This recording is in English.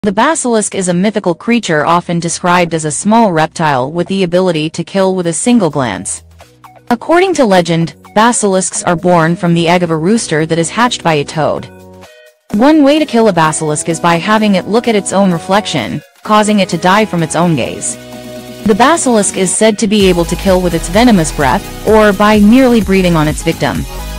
The basilisk is a mythical creature often described as a small reptile with the ability to kill with a single glance. According to legend, basilisks are born from the egg of a rooster that is hatched by a toad. One way to kill a basilisk is by having it look at its own reflection, causing it to die from its own gaze. The basilisk is said to be able to kill with its venomous breath, or by merely breathing on its victim.